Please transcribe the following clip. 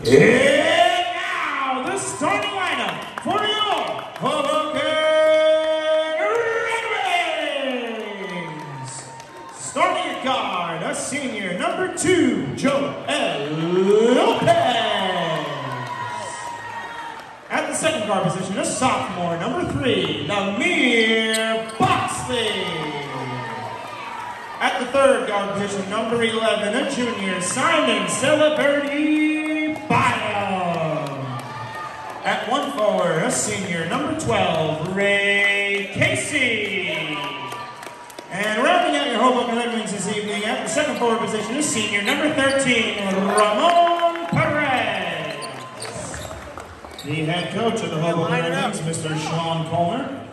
And now, the starting lineup for your Hoboken Redwings. Starting at guard, a senior, number 2, Joe Lopez. At the second guard position, a sophomore, number 3, McNair. At the third guard position, number 11, a junior, Simon Celebrity Bio. At 1 forward, a senior, number 12, Ray Casey. And rounding out your Hoboken Redwings this evening, at the second forward position, a senior, number 13, Ramon Perez. The head coach of the Hoboken Redwings, Mr. Sean Colner.